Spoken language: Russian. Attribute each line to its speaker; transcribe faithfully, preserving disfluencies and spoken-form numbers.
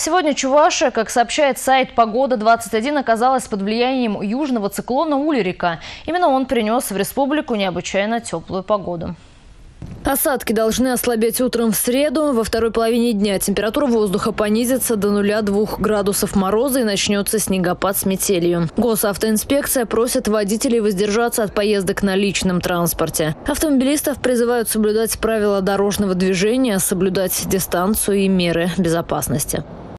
Speaker 1: Сегодня Чувашия, как сообщает сайт «Погода двадцать один», оказалась под влиянием южного циклона Улерика. Именно он принес в республику необычайно теплую погоду.
Speaker 2: Осадки должны ослабеть утром в среду. Во второй половине дня температура воздуха понизится до нуля-двух градусов мороза и начнется снегопад с метелью. Госавтоинспекция просит водителей воздержаться от поездок на личном транспорте. Автомобилистов призывают соблюдать правила дорожного движения, соблюдать дистанцию и меры безопасности.